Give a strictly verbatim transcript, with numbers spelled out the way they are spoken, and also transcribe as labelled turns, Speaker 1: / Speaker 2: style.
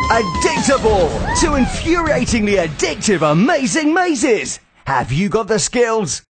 Speaker 1: Addictable to infuriatingly addictive amazing mazes. Have you got the skills?